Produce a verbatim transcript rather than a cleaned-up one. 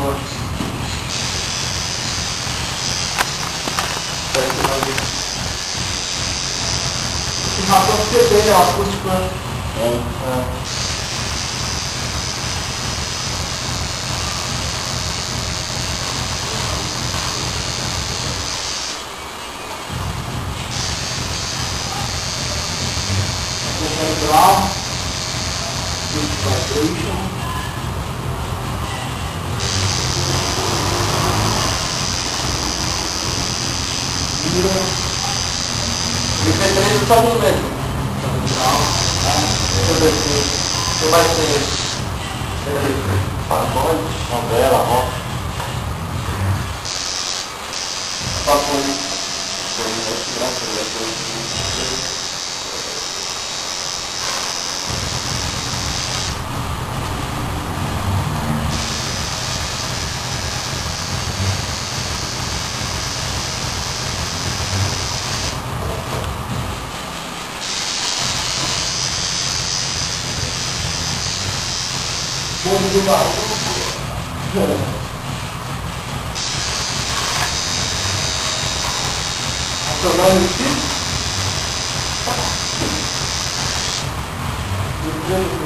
Uma coisa que você tem, ó, acústica. É. Ground, vibration. E P três está no mesmo. Você vai ter pagode, novela, rock. Pagode. Como de barulho. Acionando aqui.